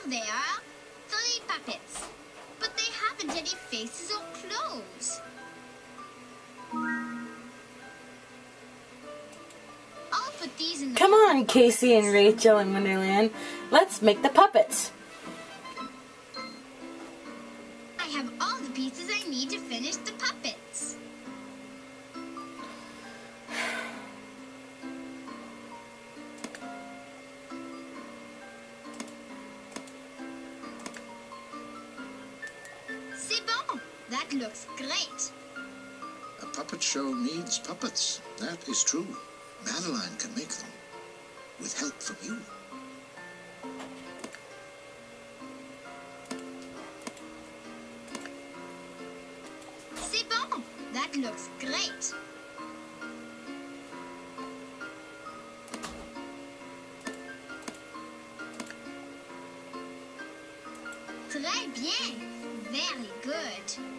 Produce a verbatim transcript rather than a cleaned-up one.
they are. Three puppets. But they haven't any faces or clothes. I'll put these in the... Come on, Kaycee and Rachelle and Madeline. Let's make the puppets. I have all the pieces I need to finish the puppets. C'est bon. That looks great. A puppet show needs puppets. That is true. Madeline can make them, with help from you. C'est bon. That looks great. Très bien. Very good.